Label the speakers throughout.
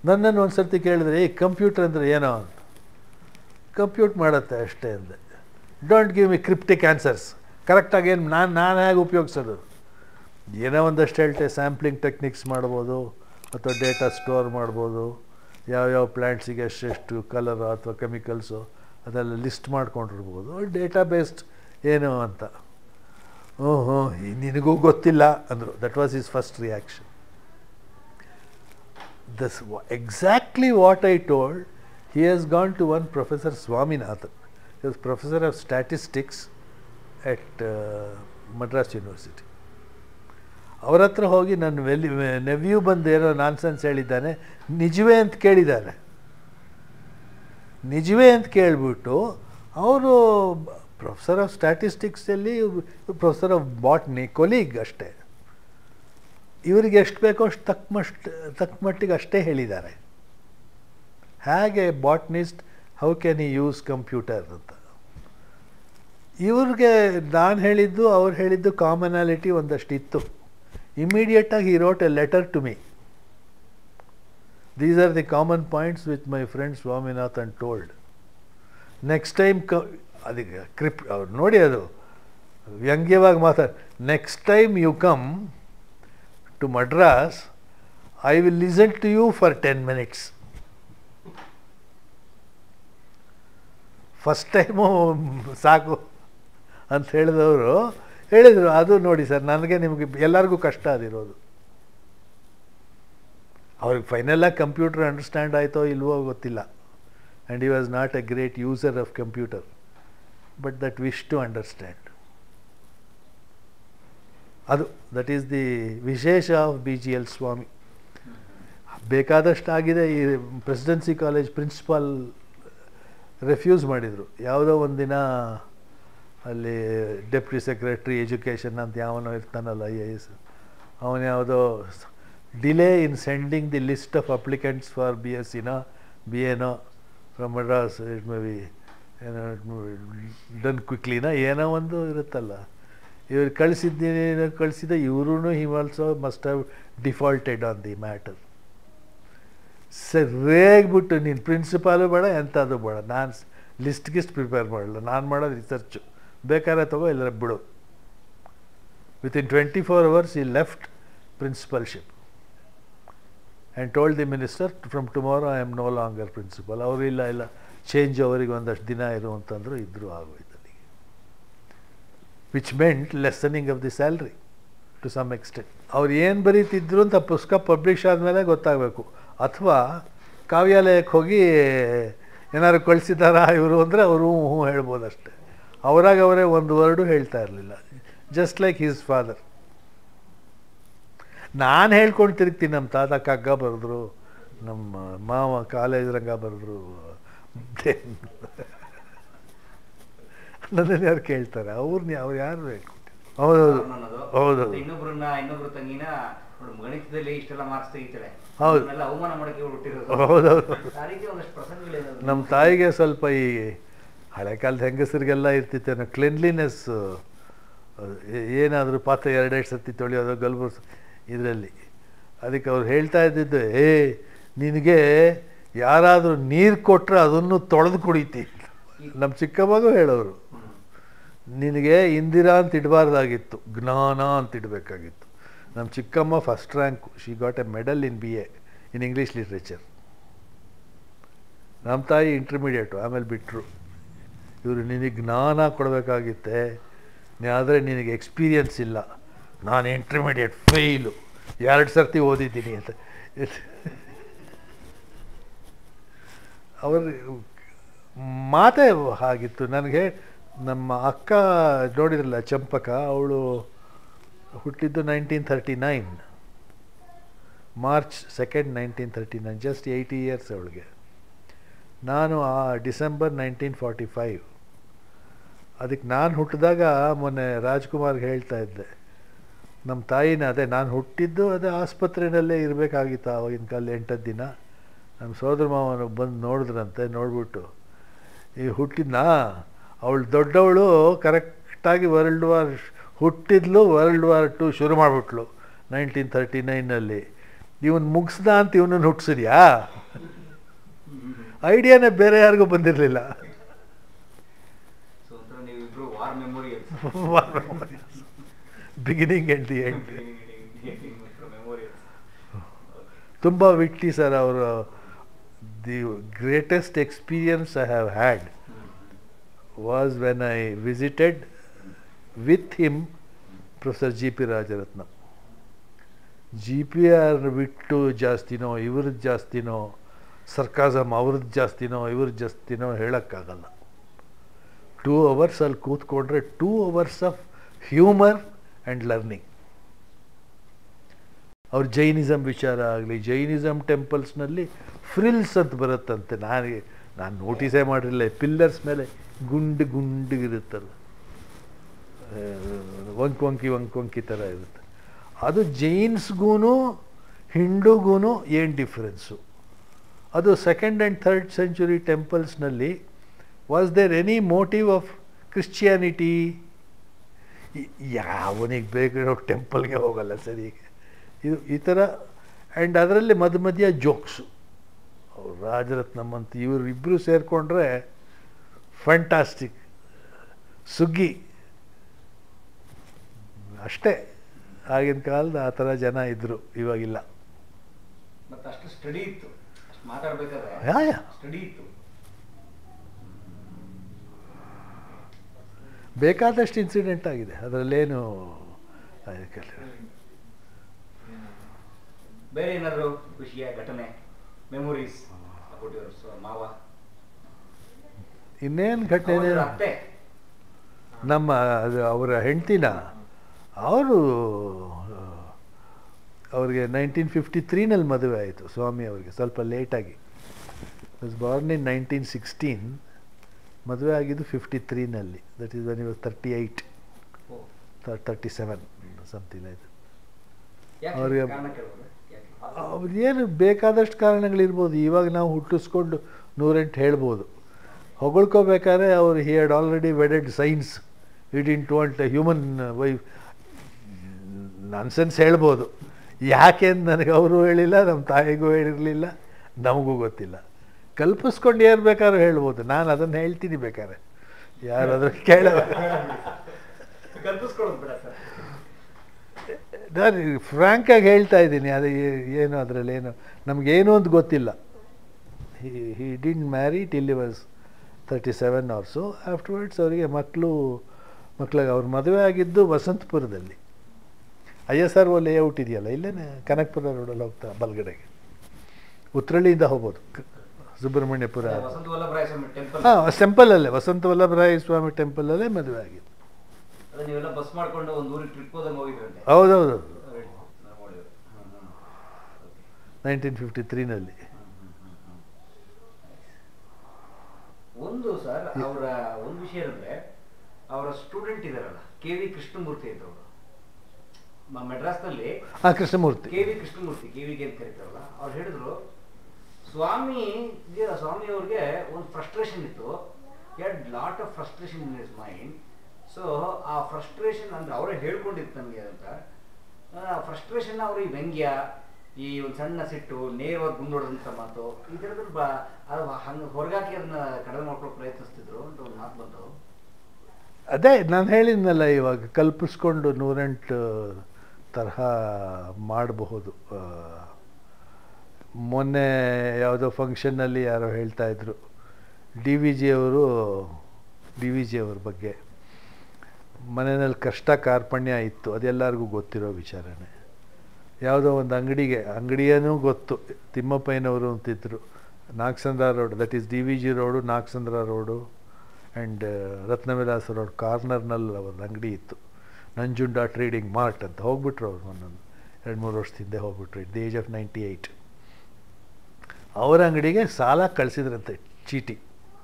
Speaker 1: ನನ್ನನ್ನು ಒಂದು ಸರ್ತಿ ಕೇಳಿದ್ರೆ ಈ ಕಂಪ್ಯೂಟರ್ ಅಂದರೆ ಏನೋ ಅಂತ. ಕಂಪ್ಯೂಟ್ ಮಾಡುತ್ತೆ ಅಷ್ಟೇ ಅಂದೆ. Don't give me cryptic answers. ಕರೆಕ್ಟಾಗಿ ಏನು ನಾನು ಹೇಗೆ ಉಪಯೋಗಿಸೋದು? ಏನೋ ಒಂದಷ್ಟು ಹೇಳ್ತೆ, ಸ್ಯಾಂಪ್ಲಿಂಗ್ ಟೆಕ್ನಿಕ್ಸ್ ಮಾಡ್ಬೋದು, ಅಥವಾ ಡೇಟಾ ಸ್ಟೋರ್ ಮಾಡ್ಬೋದು, ಯಾವ್ಯಾವ ಪ್ಲ್ಯಾಂಟ್ಸಿಗೆ ಎಷ್ಟೆಷ್ಟು ಕಲರು ಅಥವಾ ಕೆಮಿಕಲ್ಸು ಅದೆಲ್ಲ ಲಿಸ್ಟ್ ಮಾಡ್ಕೊಂಡಿರ್ಬೋದು. ಡೇಟಾ ಬೇಸ್ಡ್ ಏನು ಅಂತ. ಓಹೋ, ನಿನಗೂ ಗೊತ್ತಿಲ್ಲ ಅಂದರು. That was his first reaction. This exactly what I told. He has gone to one Professor Swaminathan. He was Professor of Statistics at Madras University. ಅವ್ರ ಹತ್ರ ಹೋಗಿ ನನ್ನ ನೆವ್ಯೂ ಬಂದು ಏನೋ ನಾನ್ಸೆನ್ಸ್ ಹೇಳಿದ್ದಾನೆ, ನಿಜವೇ ಅಂತ ಕೇಳಿದ್ದಾರೆ. ನಿಜವೇ ಅಂತ ಕೇಳಿಬಿಟ್ಟು ಅವರು ಪ್ರೊಫೆಸರ್ ಆಫ್ ಸ್ಟ್ಯಾಟಿಸ್ಟಿಕ್ಸಲ್ಲಿ ಪ್ರೊಫೆಸರ್ ಆಫ್ ಬಾಟ್ನಿ ಕೊಲೀಗ್ ಅಷ್ಟೇ. ಇವರಿಗೆ ಎಷ್ಟು ಬೇಕೋ ಅಷ್ಟು ತಕ್ಕ ಮಟ್ಟಿಗೆ ಅಷ್ಟೇ ಹೇಳಿದ್ದಾರೆ. ಹೇಗೆ botanist how can he use computer ಅಂತ. ಇವ್ರಿಗೆ ನಾನು ಹೇಳಿದ್ದು ಅವ್ರು ಹೇಳಿದ್ದು ಕಾಮನಾಲಿಟಿ ಒಂದಷ್ಟು ಇತ್ತು. ಇಮಿಡಿಯೇಟಾಗಿ he wrote a letter to me. These are the common points which my friend Swaminathan told. Next time ಅದಕ್ಕೆ ಅವ್ರು ನೋಡಿ, ಅದು ವ್ಯಂಗ್ಯವಾಗಿ ಮಾತಾಡಿ, next time you come to Madras, I will listen to you for 10 minutes. First time ಸಾಕು ಅಂತ ಹೇಳಿದರು. ಅದು ನೋಡಿ ಸರ್, ನನಗೆ ನಿಮಗೆ ಎಲ್ಲರಿಗೂ ಕಷ್ಟ ಅದಿರೋದು. ಅವ್ರಿಗೆ ಫೈನಲಾಗಿ ಕಂಪ್ಯೂಟರ್ ಅಂಡರ್ಸ್ಟ್ಯಾಂಡ್ ಆಯಿತೋ ಇಲ್ವೋ ಗೊತ್ತಿಲ್ಲ. And he was not a great user of computer, but that wish to understand. ಅದು ದಟ್ ಈಸ್ ದಿ ವಿಶೇಷ ಆಫ್ BGL ಸ್ವಾಮಿ. ಬೇಕಾದಷ್ಟು ಆಗಿದೆ. ಈ ಪ್ರೆಸಿಡೆನ್ಸಿ ಕಾಲೇಜ್ ಪ್ರಿನ್ಸಿಪಾಲ್ ರೆಫ್ಯೂಸ್ ಮಾಡಿದರು. ಯಾವುದೋ ಒಂದಿನ ಅಲ್ಲಿ ಡೆಪ್ಯೂಟಿ ಸೆಕ್ರೆಟ್ರಿ ಎಜುಕೇಷನ್ ಅಂತ ಯಾವನೋ ಇರ್ತಾನಲ್ಲ, IAS, ಅವನು ಯಾವುದೋ delay in sending the list of applicants for BScನೋ BAನೋ from Madras, it may be ಏನೋ ಡನ್ ಕ್ವಿಕ್ಲಿನ ಏನೋ ಒಂದು ಇರುತ್ತಲ್ಲ. ಇವ್ರು ಕಳಿಸಿದ ಇವರು he also must have defaulted on the matter. ಸರಿಯಾಗಿಬಿಟ್ಟು ನೀನು ಪ್ರಿನ್ಸಿಪಾಲು ಬೇಡ, ಎಂಥದ್ದು ಬೇಡ, ನಾನು ಲಿಸ್ಟ್ ಪ್ರಿಪೇರ್ ಮಾಡಲ್ಲ, ನಾನು ಮಾಡೋದು ರಿಸರ್ಚು, ಬೇಕಾದ್ರೆ ತಗೋ ಎಲ್ಲರ ಬಿಡು. Within 24 hours he left principalship and told the minister, from tomorrow I am no longer principal. ಅವರು ಇಲ್ಲ ಚೇಂಜ್ ಅವರಿಗೆ ಒಂದಷ್ಟು ದಿನ ಇರು ಅಂತಂದರು. ಇದ್ದರೂ ಆಗೋಯ್ತು. Which meant lessening of the salary to some extent. ಅವ್ರು ಏನು ಬರೀತಿದ್ರು ಅಂತ ಪುಸ್ತಕ ಪಬ್ಲಿಷ್ ಆದಮೇಲೆ ಗೊತ್ತಾಗಬೇಕು. ಅಥವಾ ಕಾವ್ಯಾಲಯಕ್ಕೆ ಹೋಗಿ ಏನಾದ್ರು ಕಳಿಸಿದಾರಾ ಇವರು ಅಂದರೆ ಅವರು ಹ್ಞೂ ಹೇಳ್ಬೋದು ಅಷ್ಟೇ. ಅವರೇ ಒಂದು ವರ್ಡು ಹೇಳ್ತಾ ಇರಲಿಲ್ಲ. Just like his father. ನಾನು ಹೇಳ್ಕೊಂಡು ತಿರುಗ್ತೀನಿ, ನಮ್ಮ ತಾತ ಕಗ್ಗ ಬರೆದ್ರು, ನಮ್ಮ ಮಾವ ಕಾಲೇಜ್ ರಂಗ ಬರೆದ್ರು, ನನ್ನಲ್ಲಿ ಯಾರು ಕೇಳ್ತಾರೆ, ಅವ್ರು ಯಾರು ಹೇಳ್ಕೊಟ್ಟಿದ್ರು. ಹೌದೌದು ಹೌದೌದು.
Speaker 2: ಇನ್ನೊಬ್ರು ತಂಗಿನ ಗಣಿತದಲ್ಲಿ ಇಷ್ಟೆಲ್ಲ ಮಾರ್ಕ್ಸ್ ತೆಗಿತಾಳೆ,
Speaker 1: ಹೌದು
Speaker 2: ಅವಮಾನ ಮಾಡಕ್ಕೆ ಹುಟ್ಟಿರೋದು.
Speaker 1: ಹೌದೌದು. ನಮ್ಮ ತಾಯಿಗೆ ಸ್ವಲ್ಪ ಈ ಹಳೆ ಕಾಲದ ಹೆಂಗಸರಿಗೆಲ್ಲ ಇರ್ತಿತ್ತೇನೋ ಕ್ಲೀನ್ಲಿನೆಸ್, ಏನಾದರೂ ಪಾತ್ರೆ 2 ಸರ್ತಿ ತೊಳೆಯೋದು ಗಲ್ಬರ್ಸ್ ಇದರಲ್ಲಿ. ಅದಕ್ಕೆ ಅವ್ರು ಹೇಳ್ತಾ ಇದ್ದಿದ್ದು, ನಿನಗೆ ಯಾರಾದರೂ ನೀರು ಕೊಟ್ಟರೆ ಅದನ್ನು ತೊಳೆದು ಕುಡಿತಿ. ನಮ್ಮ ಚಿಕ್ಕಮ್ಮಗೂ ಹೇಳೋರು, ನಿನಗೆ ಇಂದಿರಾ ಅಂತ ಇಡಬಾರ್ದಾಗಿತ್ತು, ಜ್ಞಾನ ಅಂತ ಇಡಬೇಕಾಗಿತ್ತು. ನಮ್ಮ ಚಿಕ್ಕಮ್ಮ first rank, she got a medal in BA in English literature. ನಮ್ಮ ತಾಯಿ ಇಂಟರ್ಮೀಡಿಯೇಟು, ಆಮೇಲೆ ಬಿಟ್ಟರು. ಇವರು ನಿನಗೆ ಜ್ಞಾನ ಕೊಡಬೇಕಾಗಿತ್ತೆ, ಆದರೆ ನಿನಗೆ ಎಕ್ಸ್ಪೀರಿಯನ್ಸ್ ಇಲ್ಲ, ನಾನು ಇಂಟರ್ಮೀಡಿಯೇಟ್ ಫೇಲು, 2 ಸರ್ತಿ ಓದಿದ್ದೀನಿ ಅಂತ. ಅವ್ರ ಮಾತೇ ಹಾಗಿತ್ತು. ನನಗೆ ನಮ್ಮ ಅಕ್ಕ ನೋಡಿದ್ರಲ್ಲ ಚಂಪಕ, ಅವಳು ಹುಟ್ಟಿದ್ದು 1939, March 2, 1939, ಜಸ್ಟ್ 80 years ಅವಳಿಗೆ. ನಾನು ಡಿಸೆಂಬರ್ 1945. ಅದಕ್ಕೆ ನಾನು ಹುಟ್ಟಿದಾಗ ಮೊನ್ನೆ ರಾಜ್ಕುಮಾರ್ಗೆ ಹೇಳ್ತಾ ಇದ್ದೆ, ನಮ್ಮ ತಾಯಿನ ಅದೇ ನಾನು ಹುಟ್ಟಿದ್ದು ಅದೇ ಆಸ್ಪತ್ರೆಯಲ್ಲೇ ಇರಬೇಕಾಗಿತ್ತು ಆವಾಗಿನ ಕಾಲ 8 ದಿನ. ನಮ್ಮ ಸೋದರ ಮಾವನು ಬಂದು ನೋಡಿದ್ರಂತೆ, ನೋಡ್ಬಿಟ್ಟು ಈ ಹುಟ್ಟಿದ್ನಾ ಅವಳು ದೊಡ್ಡವಳು ಕರೆಕ್ಟಾಗಿ ವರ್ಲ್ಡ್ ವಾರ್ ಹುಟ್ಟಿದ್ಲು, World War II ಶುರು ಮಾಡಿಬಿಟ್ಲು 1939ನಲ್ಲಿ. ಇವನು ಮುಗಿಸ್ದ ಅಂತ ಇವನನ್ನು ಹುಟ್ಟಿಸಿದ್ಯಾ? ಐಡಿಯಾನೇ ಬೇರೆ ಯಾರಿಗೂ ಬಂದಿರಲಿಲ್ಲ. Beginning and the end. ತುಂಬ ವಿಟ್ಲಿ ಸರ್ ಅವರು. The greatest experience I have had was when I visited with him professor G P Rajaratnam. G P R ಬಿಟ್ಟು ಜಾಸ್ತಿನೋ ಇವ್ರದ್ದು ಜಾಸ್ತಿನೋ, ಸರ್ಕಾಸಮ್ ಅವ್ರದ್ದು ಜಾಸ್ತಿನೋ ಇವ್ರದ್ದು ಜಾಸ್ತಿನೋ ಹೇಳೋಕ್ಕಾಗಲ್ಲ. 2 hours ಅಲ್ಲಿ ಕೂತ್ಕೊಂಡ್ರೆ 2 hours of humour and learning. ಅವ್ರ ಜೈನಿಸಮ್ ವಿಚಾರ ಆಗಲಿ, ಜೈನಿಸಮ್ ಟೆಂಪಲ್ಸ್ನಲ್ಲಿ ಫ್ರಿಲ್ಸ್ ಅಂತ ಬರುತ್ತಂತೆ. ನಾನು ನೋಟಿಸೇ ಮಾಡಿರಲಿಲ್ಲ. ಪಿಲ್ಲರ್ಸ್ ಮೇಲೆ ಗುಂಡಿಗಿರುತ್ತಲ್ಲ, ವಂಕಿ ಥರ ಇರುತ್ತೆ. ಅದು ಜೈನ್ಸ್ಗೂ ಹಿಂದೂಗೂ ಏನು ಡಿಫ್ರೆನ್ಸು? ಅದು 2nd and 3rd century ಟೆಂಪಲ್ಸ್ನಲ್ಲಿ was there any motive of Christianity? ಯಾವನಿಗೆ ಬೇಕು ಟೆಂಪಲ್ಗೆ ಹೋಗಲ್ಲ ಸರಿ. ಇದು ಈ ಥರ. ಆ್ಯಂಡ್ ಅದರಲ್ಲಿ ಮಧ್ಯ ಜೋಕ್ಸು. ಅವ್ರು ರಾಜರತ್ನಂ ಅಂತ ಇವರಿಬ್ಬರು ಸೇರಿಕೊಂಡ್ರೆ ಫ್ಯಾಂಟಾಸ್ಟಿಕ್. ಸುಗ್ಗಿ ಅಷ್ಟೇ. ಆಗಿನ ಕಾಲದ ಆ ಥರ ಜನ ಇದ್ದರು, ಇವಾಗಿಲ್ಲ.
Speaker 2: ಅಷ್ಟು ಸ್ಟಡಿ ಇತ್ತು, ಮಾತಾಡ್ಬೇಕಾದ್ರೆ ಸ್ಟಡಿ ಇತ್ತು.
Speaker 1: ಬೇಕಾದಷ್ಟು ಇನ್ಸಿಡೆಂಟ್ ಆಗಿದೆ, ಅದರಲ್ಲೇನು.
Speaker 2: ಬೇರೆ ಏನಾದರೂ ಖುಷಿಯ ಘಟನೆ, ಮೆಮೊರೀಸ್ ಮಾವ?
Speaker 1: ಇನ್ನೇನು ಘಟನೆ? ನಮ್ಮ ಅವರ ಹೆಂಡ್ತಿನ ಅವ್ರಿಗೆ 1953ನಲ್ಲಿ ಮದುವೆ ಆಯಿತು. ಸ್ವಾಮಿ ಅವರಿಗೆ ಸ್ವಲ್ಪ ಲೇಟಾಗಿ. Was born in 1916. ಮದುವೆ ಆಗಿದ್ದು 53ನಲ್ಲಿ. That is when he was 38, 37 something ಆಯಿತು. ಅವ್ರಿಗೆ ಅವ್ರಿಗೇನು ಬೇಕಾದಷ್ಟು ಕಾರಣಗಳಿರ್ಬೋದು. ಇವಾಗ ನಾವು ಹುಟ್ಟಿಸ್ಕೊಂಡು 108 ಹೇಳ್ಬೋದು. ಹೊಗಳ್ಕೋಬೇಕಾದ್ರೆ ಅವರು he had already wedded science, he didn't want a human wife. Nonsense ಹೇಳ್ಬೋದು. ಯಾಕೆ ಅಂತ ನನಗೆ ಅವರು ಹೇಳಿಲ್ಲ, ನಮ್ಮ ತಾಯಿಗೂ ಹೇಳಿರಲಿಲ್ಲ, ನಮಗೂ ಗೊತ್ತಿಲ್ಲ. ಕಲ್ಪಿಸ್ಕೊಂಡು ಏನು ಬೇಕಾದ್ರೂ ಹೇಳ್ಬೋದು. ನಾನು ಅದನ್ನು ಹೇಳ್ತೀನಿ ಬೇಕಾದ್ರೆ, ಯಾರಾದರೂ ಕೇಳ. ನಾನು ಫ್ರ್ಯಾಂಕಾಗಿ ಹೇಳ್ತಾ ಇದ್ದೀನಿ. ಅದು ಏನು ಅದರಲ್ಲೇನು ನಮಗೇನು ಅಂತ ಗೊತ್ತಿಲ್ಲ. He didn't marry till he was 37 or so. Afterwards ಅವರಿಗೆ ಮಕ್ಕಳಿಗೆ ಅವ್ರ ಮದುವೆ ಆಗಿದ್ದು ವಸಂತಪುರದಲ್ಲಿ. ISRO ಲೇಔಟ್ ಇದೆಯಲ್ಲ, ಇಲ್ಲೇ ಕನಕಪುರ ರೋಡಲ್ಲಿ ಹೋಗ್ತಾ ಬಲ್ಗಡೆಗೆ, ಉತ್ರಳ್ಳಿಯಿಂದ ಹೋಗ್ಬೋದು. ಸುಬ್ರಹ್ಮಣ್ಯಪುರ ಟೆಂಪಲಲ್ಲೇ, ವಸಂತ ವಲ್ಲಭರಾಯ ಸ್ವಾಮಿ ಟೆಂಪಲಲ್ಲೇ ಮದುವೆ ಆಗಿದ್ದು. ಹೌದೌದು, 1953ನಲ್ಲಿ.
Speaker 2: ಒಂದು ಸರ್ ಅವರ ಒಂದು ವಿಷಯ ಅಂದರೆ, ಅವರ ಸ್ಟೂಡೆಂಟ್ ಇದಾರಲ್ಲ KV ಕೃಷ್ಣಮೂರ್ತಿ ಇದ್ದವರು ಮೆಡ್ರಾಸ್ನಲ್ಲಿ.
Speaker 1: ಕೃಷ್ಣಮೂರ್ತಿ,
Speaker 2: KV ಕೃಷ್ಣಮೂರ್ತಿ, KVಗೆ ಅಂತ ಕರೀತಾರಲ್ಲ, ಅವ್ರು ಹೇಳಿದ್ರು ಸ್ವಾಮಿ ಅವ್ರಿಗೆ ಒಂದು ಫ್ರಸ್ಟ್ರೇಷನ್ ಇತ್ತು. Had lot of frustration in his mind. So ಆ ಫ್ರಸ್ಟ್ರೇಷನ್ ಅಂದರೆ ಅವರೇ ಹೇಳ್ಕೊಂಡಿತ್ತು ನನಗೆ ಅಂತ. ಫ್ರಸ್ಟ್ರೇಷನ್ ಅವ್ರಿಗೆ ವ್ಯಂಗ್ಯ, ಈ ಒಂದು ಸಣ್ಣ ಸಿಟ್ಟು, ನೇರವಾಗಿ ಗುಂಡೋಡದಂಥ ಮಾತು, ಈ ಥರದ್ದು ಅದು ಹಂಗೆ ಹೊರಗಾಕಿ ಅದನ್ನ ಕಡಿಮೆ ಮಾಡ್ಕೊಳ್ಳೋ ಪ್ರಯತ್ನಿಸ್ತಿದ್ರು ಅಂತ ಒಂದು ಮಾತು ಬಂತು.
Speaker 1: ಅದೇ ನಾನು ಹೇಳಿದ್ನಲ್ಲ, ಇವಾಗ ಕಲ್ಪಿಸ್ಕೊಂಡು 108 ತರಹ ಮಾಡಬಹುದು. ಮೊನ್ನೆ ಯಾವುದೋ ಫಂಕ್ಷನ್ನಲ್ಲಿ ಯಾರೋ ಹೇಳ್ತಾಯಿದ್ರು ಡಿ ವಿ ಜಿ ಅವ್ರ ಬಗ್ಗೆ. ಮನೆಯಲ್ಲಿ ಕಷ್ಟ ಕಾರ್ಪಣ್ಯ ಇತ್ತು, ಅದೆಲ್ಲರಿಗೂ ಗೊತ್ತಿರೋ ವಿಚಾರನೇ. ಯಾವುದೋ ಒಂದು ಅಂಗಡಿಯೂ ಗೊತ್ತು, ತಿಮ್ಮಪ್ಪಯ್ಯನವರು ಅಂತಿದ್ರು, Nagasandra road, that is DVG road, Nagasandra road and Ratnavilasa road ಕಾರ್ನರ್ನಲ್ಲಿ ಒಂದು ಅಂಗಡಿ ಇತ್ತು, ನಂಜುಂಡ ಟ್ರೇಡಿಂಗ್ ಮಾರ್ಟ್ ಅಂತ. ಹೋಗ್ಬಿಟ್ರು ಅವ್ರು ಒಂದೊಂದು 2-3 ವರ್ಷದ ಹಿಂದೆ ಹೋಗ್ಬಿಟ್ರು, ಇಟ್ ದಿ ಏಜ್ ಆಫ್ 98. ಅವರ ಅಂಗಡಿಗೆ ಸಾಲ ಕಳಿಸಿದ್ರಂತೆ, ಚೀಟಿ.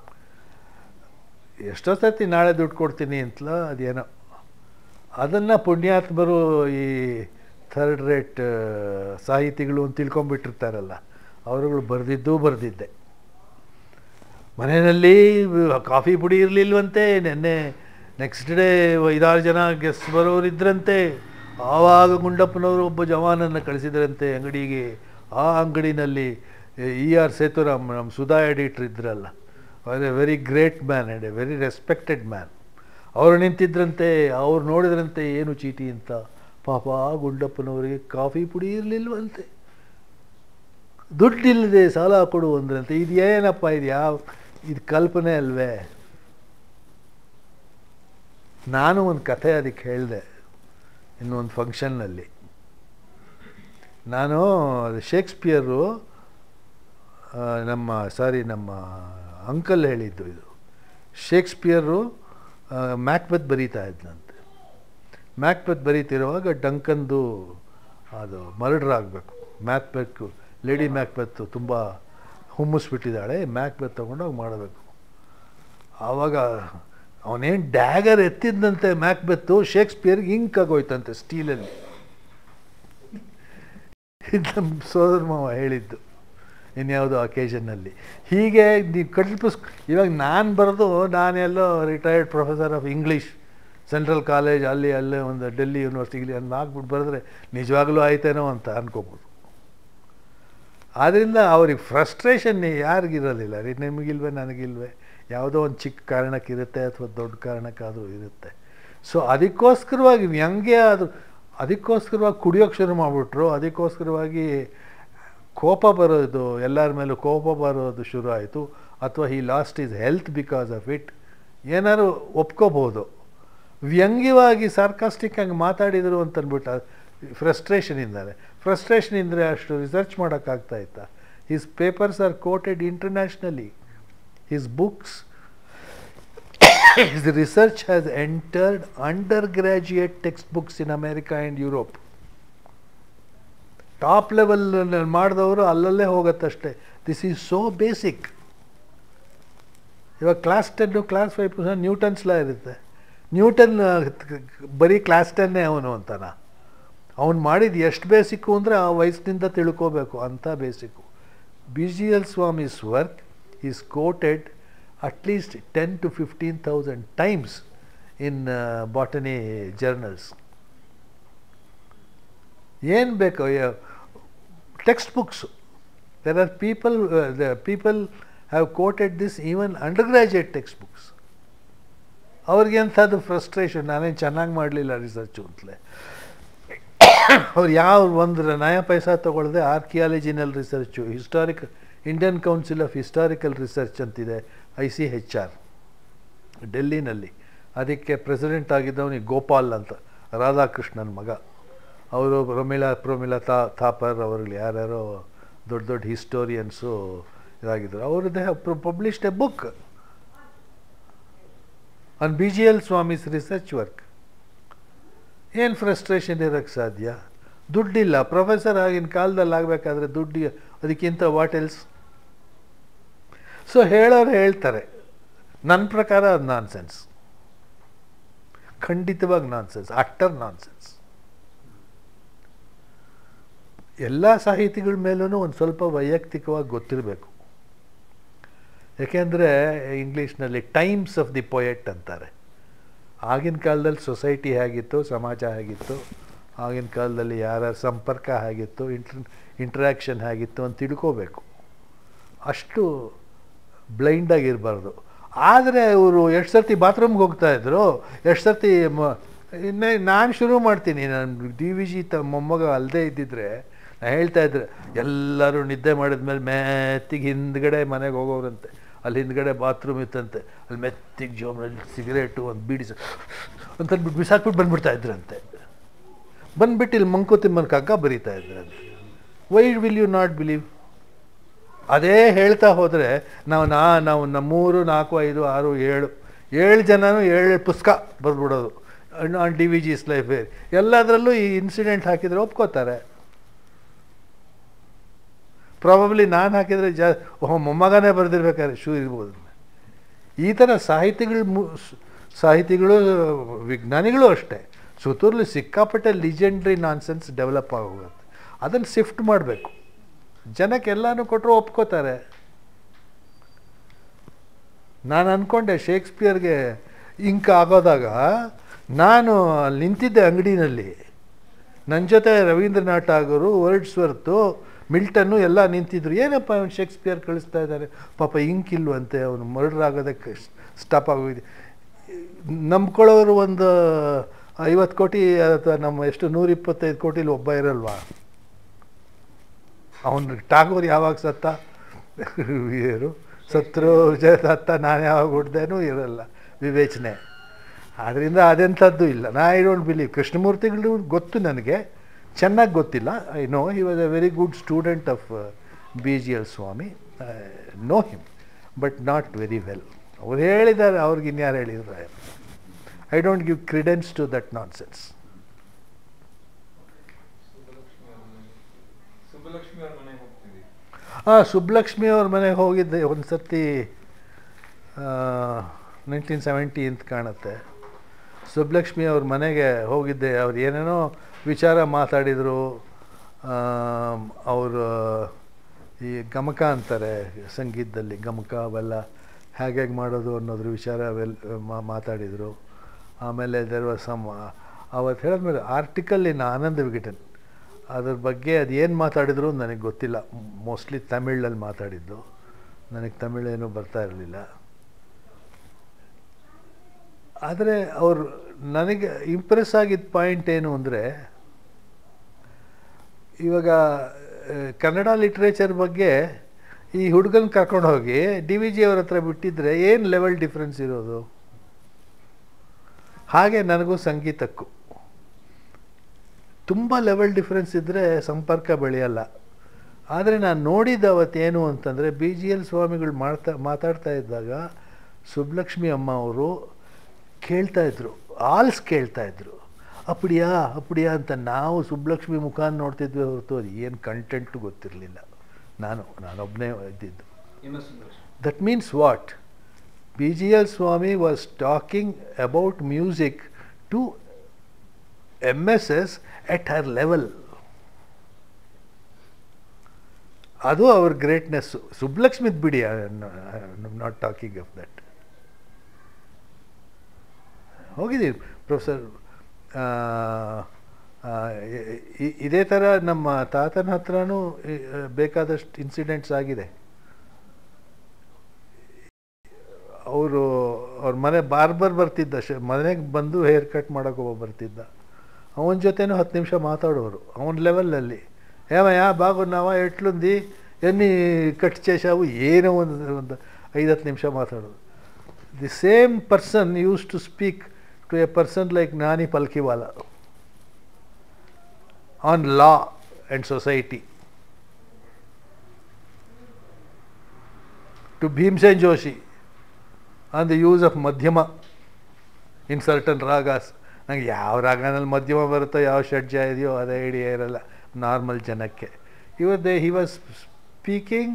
Speaker 1: ಎಷ್ಟೋ ಸರ್ತಿ ನಾಳೆ ದುಡ್ಡು ಕೊಡ್ತೀನಿ ಅಂತಲ ಅದೇನೋ. ಅದನ್ನು ಪುಣ್ಯಾತ್ಮರು, ಈ 3rd rate ಸಾಹಿತಿಗಳು ಅಂತ ತಿಳ್ಕೊಂಬಿಟ್ಟಿರ್ತಾರಲ್ಲ, ಅವರುಗಳು ಬರೆದಿದ್ದೆ. ಮನೆಯಲ್ಲಿ ಕಾಫಿ ಪುಡಿ ಇರಲಿಲ್ವಂತೆ. ನೆಕ್ಸ್ಟ್ ಡೇ 5-6 ಜನ ಗೆಸ್ಟ್ ಬರೋರಿದ್ರಂತೆ. ಆವಾಗ ಗುಂಡಪ್ಪನವರು ಒಬ್ಬ ಜವಾನನ್ನು ಕಳಿಸಿದ್ರಂತೆ ಅಂಗಡಿಗೆ ಆ ಅಂಗಡಿನಲ್ಲಿ ER ಸೇತುರಾಮ್ ನಮ್ಮ ಸುಧಾ ಎಡಿಟ್ರ್ ಇದ್ರಲ್ಲ, a very great man and a very respected man. ಅವರು ನಿಂತಿದ್ರಂತೆ, ಅವ್ರು ನೋಡಿದ್ರಂತೆ ಏನು ಚೀಟಿ ಅಂತ. ಪಾಪ ಗುಂಡಪ್ಪನವರಿಗೆ ಕಾಫಿ ಪುಡಿ ಇರಲಿಲ್ವಂತೆ, ದುಡ್ಡಿಲ್ಲದೆ ಸಾಲ ಕೊಡು ಅಂದ್ರಂತೆ. ಇದು ಏನಪ್ಪ, ಇದು ಕಲ್ಪನೆ ಅಲ್ವೇ? ನಾನು ಒಂದು ಕಥೆ ಅದಕ್ಕೆ ಹೇಳಿದೆ ಇನ್ನೊಂದು ಫಂಕ್ಷನ್ನಲ್ಲಿ. ನಾನು ಶೇಕ್ಸ್ಪಿಯರು ನಮ್ಮ ಅಂಕಲ್ ಹೇಳಿದ್ದು ಇದು. ಶೇಕ್ಸ್ಪಿಯರು ಮ್ಯಾಕ್ಬೆತ್ ಬರೀತಾ ಇದ್ದಂತೆ. ಮ್ಯಾಕ್ಬೆತ್ ಬರೀತಿರುವಾಗ ಡಂಕನ್ದು ಅದು ಮರ್ಡರ್ ಆಗಬೇಕು. ಲೇಡಿ ಮ್ಯಾಕ್ಬೆತ್ ತುಂಬ ಹುಮ್ಮಿಸ್ಬಿಟ್ಟಿದ್ದಾಳೆ, ಮ್ಯಾಕ್ಬೆತ್ ತೊಗೊಂಡೋಗಿ ಮಾಡಬೇಕು. ಆವಾಗ ಅವನೇನು ಡ್ಯಾಗರ್ ಎತ್ತಿದ್ದಂತೆ ಮ್ಯಾಕ್ಬೆತ್ತು ಶೇಕ್ಸ್ಪಿಯರ್ಗೆ ಇಂಕಾಗೋಯ್ತಂತೆ ಸ್ಟೀಲಲ್ಲಿ. ಇದು ನಮ್ಮ ಸೋದರ ಮಾವ ಹೇಳಿದ್ದು ಇನ್ಯಾವುದೋ ಅಕೇಷನ್ನಲ್ಲಿ. ಹೀಗೆ ನೀವು ಇವಾಗ ನಾನು ಬರೆದು, ನಾನೆಲ್ಲೋ retired professor of English central college ಅಲ್ಲೇ ಒಂದು ಡೆಲ್ಲಿ ಯೂನಿವರ್ಸಿಟಿಲಿ ಅಂತ ಹಾಕ್ಬಿಟ್ಟು ಬರೆದ್ರೆ ನಿಜವಾಗ್ಲೂ ಆಯ್ತೇನೋ ಅಂತ ಅನ್ಕೋಬೋದು. ಆದ್ದರಿಂದ ಅವ್ರಿಗೆ ಫ್ರಸ್ಟ್ರೇಷನ್ ಯಾರಿಗಿರೋದಿಲ್ಲ ರೀ, ನಿಮಗಿಲ್ವೇ ನನಗಿಲ್ವೇ, ಯಾವುದೋ ಒಂದು ಚಿಕ್ಕ ಕಾರಣಕ್ಕಿರುತ್ತೆ ಅಥವಾ ದೊಡ್ಡ ಕಾರಣಕ್ಕಾದರೂ ಇರುತ್ತೆ. ಸೊ ಅದಕ್ಕೋಸ್ಕರವಾಗಿ ವ್ಯಂಗ್ಯ ಅದಕ್ಕೋಸ್ಕರವಾಗಿ ಕುಡಿಯೋಕ್ಕೆ ಶುರು ಮಾಡಿಬಿಟ್ರು. ಅದಕ್ಕೋಸ್ಕರವಾಗಿ ಕೋಪ ಬರೋದು, ಎಲ್ಲರ ಮೇಲೂ ಕೋಪ ಬರೋದು ಶುರು ಆಯಿತು. ಅಥವಾ he lost his health because of it, ಏನಾದ್ರು ಒಪ್ಕೋಬೋದು. ವ್ಯಂಗ್ಯವಾಗಿ ಸಾರ್ಕಾಸ್ಟಿಕ್ಕಾಗಿ ಮಾತಾಡಿದರು ಅಂತಂದ್ಬಿಟ್ಟು ಫ್ರಸ್ಟ್ರೇಷನಿಂದರೆ ಅಷ್ಟು ರಿಸರ್ಚ್ ಮಾಡೋಕ್ಕಾಗ್ತಾಯಿತ್ತ? His papers are quoted internationally, his books, his research has entered undergraduate textbooks in America and Europe. Top level ಮಾಡಿದವರು ಅಲ್ಲಲ್ಲೇ ಹೋಗುತ್ತಷ್ಟೇ. This is so basic. ಇವಾಗ ಕ್ಲಾಸ್ 10 ಕ್ಲಾಸ್ 5 ನ್ಯೂಟನ್ಸ್ ಲಾ ಇರುತ್ತೆ. ನ್ಯೂಟನ್ ಬರೀ class 10 ಅವನು ಅಂತಾನ. ಅವನು ಮಾಡಿದ್ದು ಎಷ್ಟು ಬೇಸಿಕ್ಕು ಅಂದರೆ ಆ ವಯಸ್ಸಿನಿಂದ ತಿಳ್ಕೋಬೇಕು, ಅಂಥ basic. BGL Swami's work is quoted at least 10,000 to 15,000 times in botany journals. ಏನು ಬೇಕು textbooks. there are people have quoted this even undergraduate textbooks. ಅವ್ರಿಗೆ ಅಂಥದ್ದು ಫ್ರಸ್ಟ್ರೇಷನ್, ನಾನೇನು ಚೆನ್ನಾಗಿ ಮಾಡಲಿಲ್ಲ ರಿಸರ್ಚು ಅಂತಲೇ. ಅವ್ರು ಯಾವ ಒಂದು ನಯ ಪೈಸಾ ತೊಗೊಳ್ಳದೆ ಆರ್ಕಿಯಾಲಜಿನಲ್ research, Indian council of historical research ಅಂತಿದೆ, ICHR ಡೆಲ್ಲಿನಲ್ಲಿ. ಅದಕ್ಕೆ ಪ್ರೆಸಿಡೆಂಟ್ ಆಗಿದ್ದವನಿಗೆ ಗೋಪಾಲ್ ಅಂತ, ರಾಧಾಕೃಷ್ಣನ್ ಮಗ. ಅವರು ಪ್ರಮಿಳಾ ಥಾಪರ್ ಅವ್ರಲ್ಲಿ ಯಾರ್ಯಾರೋ ದೊಡ್ಡ ದೊಡ್ಡ ಹಿಸ್ಟೋರಿಯನ್ಸು ಇದಾಗಿದ್ದರು. ಅವರು they have published a book on BGL Swami's research work. ಏನು ಫ್ರಸ್ಟ್ರೇಷನ್ ಇರೋಕ್ಕೆ ಸಾಧ್ಯ? ದುಡ್ಡಿಲ್ಲ. ಪ್ರೊಫೆಸರ್ ಆಗಿನ ಕಾಲದಲ್ಲಿ ಆಗಬೇಕಾದ್ರೆ ದುಡ್ಡು, ಅದಕ್ಕಿಂತ ವಾಟ್ ಎಲ್ಸ್? ಸೊ ಹೇಳೋರು ಹೇಳ್ತಾರೆ. ನನ್ನ ಪ್ರಕಾರ ಅದು ನಾನ್ಸೆನ್ಸ್, ಖಂಡಿತವಾಗಿ ನಾನ್ಸೆನ್ಸ್, ಅಟ್ಟರ್ ನಾನ್ಸೆನ್ಸ್. ಎಲ್ಲ ಸಾಹಿತಿಗಳ ಮೇಲೂ ಒಂದು ಸ್ವಲ್ಪ ವೈಯಕ್ತಿಕವಾಗಿ ಗೊತ್ತಿರಬೇಕು. ಏಕೆಂದರೆ ಇಂಗ್ಲೀಷ್ನಲ್ಲಿ ಟೈಮ್ಸ್ ಆಫ್ ದಿ ಪೊಯೆಟ್ ಅಂತಾರೆ. ಆಗಿನ ಕಾಲದಲ್ಲಿ ಸೊಸೈಟಿ ಹೇಗಿತ್ತು, ಸಮಾಜ ಹೇಗಿತ್ತು, ಆಗಿನ ಕಾಲದಲ್ಲಿ ಯಾರ ಸಂಪರ್ಕ ಹೇಗಿತ್ತು, ಇಂಟ್ರ್ಯಾಕ್ಷನ್ ಹೇಗಿತ್ತು ಅಂತ ತಿಳ್ಕೋಬೇಕು. ಅಷ್ಟು ಬ್ಲೈಂಡಾಗಿರಬಾರ್ದು. ಆದರೆ ಇವರು ಎಷ್ಟು ಸರ್ತಿ ಬಾತ್ರೂಮ್ಗೆ ಹೋಗ್ತಾಯಿದ್ರು, ಎಷ್ಟು ಸರ್ತಿ ನಾನು ಶುರು ಮಾಡ್ತೀನಿ. ನಾನು DVG ಮೊಮ್ಮಗ ಅಲ್ಲದೆ ಇದ್ದಿದ್ರೆ ನಾನು ಹೇಳ್ತಾಯಿದ್ರೆ, ಎಲ್ಲರೂ ನಿದ್ದೆ ಮಾಡಿದ್ಮೇಲೆ ಮೆತ್ತಿಗೆ ಹಿಂದ್ಗಡೆ ಮನೆಗೆ ಹೋಗೋರಂತೆ. ಅಲ್ಲಿ ಹಿಂದ್ಗಡೆ ಬಾತ್ರೂಮ್ ಇತ್ತಂತೆ, ಅಲ್ಲಿ ಮೆತ್ತಿಗೆ ಜೋಬ್ನಲ್ಲಿ ಸಿಗರೇಟು ಒಂದು ಬೀಡಿ ಅಂತಂದ್ಬಿಟ್ಟು ಬಿಸಾಕ್ಬಿಟ್ಟು ಬಂದುಬಿಡ್ತಾಯಿದ್ರಂತೆ. ಬಂದುಬಿಟ್ಟು ಇಲ್ಲಿ ಮಂಕುತಿಮ್ಮನ ಕಗ್ಗ ಬರೀತಾ ಇದ್ರಂತೆ. Why will you not believe? ಅದೇ ಹೇಳ್ತಾ ಹೋದರೆ ನಾವು 3, 4, 5, 6, 7 ಜನನೂ 7 ಪುಸ್ತಕ ಬರೆದ್ಬಿಡೋದು ಆನ್ DVG's ಲೈಫ್. ಎಲ್ಲದರಲ್ಲೂ ಈ ಇನ್ಸಿಡೆಂಟ್ ಹಾಕಿದರೆ ಒಪ್ಕೋತಾರೆ. ಪ್ರಾಬಬ್ಲಿ ನಾನು ಹಾಕಿದರೆ ಮೊಮ್ಮಗನೇ ಬರೆದಿರ್ಬೇಕಾದ್ರೆ ಶೂ ಇರ್ಬೋದು. ಈ ಥರ ಸಾಹಿತಿಗಳು ವಿಜ್ಞಾನಿಗಳು ಅಷ್ಟೇ. ಸುತ್ತೂರಲ್ಲಿ ಸಿಕ್ಕಾಪಟ್ಟೆ ಲಿಜೆಂಡ್ರಿ ನಾನ್ಸೆನ್ಸ್ ಡೆವಲಪ್ ಆಗೋಗುತ್ತೆ. ಅದನ್ನು ಶಿಫ್ಟ್ ಮಾಡಬೇಕು. ಜನಕ್ಕೆ ಎಲ್ಲನೂ ಕೊಟ್ಟರು ಒಪ್ಕೋತಾರೆ. ನಾನು ಅಂದ್ಕೊಂಡೆ ಶೇಕ್ಸ್ಪಿಯರ್ಗೆ ಇಂಕ್ ಆಗೋದಾಗ ನಾನು ಅಲ್ಲಿ ನಿಂತಿದ್ದೆ ಅಂಗಡಿನಲ್ಲಿ. ನನ್ನ ಜೊತೆ ರವೀಂದ್ರನಾಥ್ ಟಾಗೋರು, ವರ್ಡ್ಸ್ವರ್ತು, ಮಿಲ್ಟನ್ನು ಎಲ್ಲ ನಿಂತಿದ್ರು. ಏನಪ್ಪ ಅವನು ಶೇಕ್ಸ್ಪಿಯರ್ ಕಳಿಸ್ತಾ ಇದ್ದಾರೆ, ಪಾಪ ಇಂಕಿಲ್ವಂತೆ, ಅವನು ಮರ್ಡರ್ ಆಗೋದಕ್ಕೆ ಸ್ಟಾಪ್ ಆಗೋಗಿದೆ. ನಂಬ್ಕೊಳ್ಳೋರು ಒಂದು 50 ಕೋಟಿ ಅಥವಾ ನಮ್ಮ ಎಷ್ಟು 125 ಕೋಟಿಲಿ ಒಬ್ಬ ಇರಲ್ವಾ? ಅವನು ಟಾಗೋರ್ ಯಾವಾಗ ಸತ್ತ, ಏನು ಸತ್ರು ಸತ್ತ, ನಾನು ಯಾವಾಗ ಹುಡ್ದೇನೂ ಇರಲ್ಲ ವಿವೇಚನೆ. ಆದ್ದರಿಂದ ಅದೆಂಥದ್ದು ಇಲ್ಲ. I don't believe. ಕೃಷ್ಣಮೂರ್ತಿಗಳು ಗೊತ್ತು ನನಗೆ, ಚೆನ್ನಾಗಿ ಗೊತ್ತಿಲ್ಲ. I know he was a very good student of BGL Swami, know him but not very well. ಅವ್ರು ಹೇಳಿದ್ದಾರೆ, ಅವ್ರಿಗೆ ಇನ್ಯಾರು ಹೇಳಿದ್ರು. I don't give credence to that nonsense. Subbalakshmi ಅವ್ರ ಮನೆಗೆ ಹೋಗಿದ್ದೆ ಒಂದು ಸರ್ತಿ, 1970 ಅಂತ ಕಾಣುತ್ತೆ. ಸುಬ್ಬಲಕ್ಷ್ಮಿ ಅವ್ರ ಮನೆಗೆ ಹೋಗಿದ್ದೆ. ಅವ್ರು ಏನೇನೋ ವಿಚಾರ ಮಾತಾಡಿದರು. ಅವರು ಈ ಗಮಕ ಅಂತಾರೆ ಸಂಗೀತದಲ್ಲಿ, ಗಮಕ ಅವೆಲ್ಲ ಹೇಗೆ ಮಾಡೋದು ಅನ್ನೋದ್ರ ವಿಚಾರ ಮಾತಾಡಿದರು. ಆಮೇಲೆ ಅವತ್ತು ಹೇಳಿದ್ಮೇಲೆ ಆರ್ಟಿಕಲ್ ಇನ್ ಆನಂದ ವಿಘಟನ್, ಅದ್ರ ಬಗ್ಗೆ ಅದು ಏನು ಮಾತಾಡಿದ್ರು ನನಗೆ ಗೊತ್ತಿಲ್ಲ. ಮೋಸ್ಟ್ಲಿ ತಮಿಳಲ್ಲಿ ಮಾತಾಡಿದ್ದು, ನನಗೆ ತಮಿಳೇನೂ ಬರ್ತಾ ಇರಲಿಲ್ಲ. ಆದರೆ ಅವರು ನನಗೆ ಇಂಪ್ರೆಸ್ ಆಗಿದ್ದ ಪಾಯಿಂಟ್ ಏನು ಅಂದರೆ, ಇವಾಗ ಕನ್ನಡ ಲಿಟ್ರೇಚರ್ ಬಗ್ಗೆ ಈ ಹುಡುಗನ ಕರ್ಕೊಂಡು ಹೋಗಿ DVG ಅವ್ರ ಹತ್ರ ಬಿಟ್ಟಿದ್ರೆ ಏನು ಲೆವೆಲ್ ಡಿಫ್ರೆನ್ಸ್ ಇರೋದು. ಹಾಗೆ ನನಗೂ ಸಂಗೀತಕ್ಕೂ ತುಂಬ ಲೆವೆಲ್ ಡಿಫ್ರೆನ್ಸ್ ಇದ್ದರೆ ಸಂಪರ್ಕ ಬೆಳೆಯಲ್ಲ. ಆದರೆ ನಾನು ನೋಡಿದ್ದ ಅವತ್ತೇನು ಅಂತಂದರೆ, BGL ಸ್ವಾಮಿಗಳು ಮಾತಾಡ್ತಾ ಇದ್ದಾಗ ಸುಬ್ಬಲಕ್ಷ್ಮಿ ಅಮ್ಮ ಅವರು ಕೇಳ್ತಾಯಿದ್ರು, ಆಲ್ಸ್ ಕೇಳ್ತಾಯಿದ್ರು, ಅಪ್ಪಡಿಯಾ ಅಪ್ಪಡಿಯಾ ಅಂತ. ನಾವು ಸುಬ್ಬಲಕ್ಷ್ಮಿ ಮುಖಾನ ನೋಡ್ತಿದ್ವಿ ಹೊರತು ಅದು ಏನು ಕಂಟೆಂಟು ಗೊತ್ತಿರಲಿಲ್ಲ. ನಾನೊಬ್ಬನೇ ಇದ್ದಿದ್ದು. That means what? BGL Swami was talking about music to MSS at her level. ಅದು ಅವ್ರ ಗ್ರೇಟ್ನೆಸ್ಸು. ಸುಬ್ಬಲಕ್ಷ್ಮಿದ್ ಬಿಡಿ, I am not talking of that. ಹೋಗಿದ್ದೀವಿ ಪ್ರೊಫೆಸರ್. ಇದೇ ಥರ ನಮ್ಮ ತಾತನ ಹತ್ರನೂ ಬೇಕಾದಷ್ಟು ಇನ್ಸಿಡೆಂಟ್ಸ್ ಆಗಿದೆ. ಅವ್ರ ಮನೆ ಬಾರ್ಬರ್ ಬರ್ತಿದ್ದ, ಮನೆಗೆ ಬಂದು ಹೇರ್ ಕಟ್ ಮಾಡೋಕೆ ಒಬ್ಬ ಬರ್ತಿದ್ದ. ಅವನ ಜೊತೆನೂ 10 ನಿಮಿಷ ಮಾತಾಡೋರು ಅವನ ಲೆವೆಲಲ್ಲಿ. ఏమయ్యా బాగున్నావా ఎట్లుంది ఎన్ని కట్ చేశావు ಏನೋ ಒಂದು 5-10 ನಿಮಿಷ ಮಾತಾಡೋದು. The same person used to speak to a person like Nani Palkhivala on law and society, to Bhimsen Joshi on the use of madhyama in certain ragas. ನನಗೆ ಯಾವ ರಾಗನಲ್ಲಿ ಮಧ್ಯಮ ಬರುತ್ತೋ, ಯಾವ ಷಡ್ಜ ಇದೆಯೋ ಅದೇ ಐಡಿಯಾ ಇರಲ್ಲ ನಾರ್ಮಲ್ ಜನಕ್ಕೆ. He was speaking